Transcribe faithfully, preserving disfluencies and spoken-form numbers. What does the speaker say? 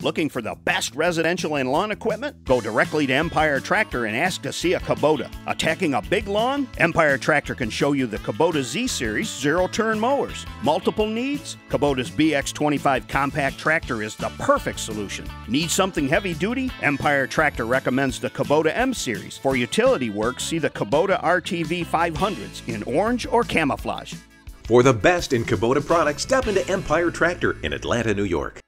Looking for the best residential and lawn equipment? Go directly to Empire Tractor and ask to see a Kubota. Attacking a big lawn? Empire Tractor can show you the Kubota Z-Series zero-turn mowers. Multiple needs? Kubota's B X twenty-five compact tractor is the perfect solution. Need something heavy-duty? Empire Tractor recommends the Kubota M-Series. For utility work, see the Kubota R T V five hundreds in orange or camouflage. For the best in Kubota products, step into Empire Tractor in Atlanta, New York.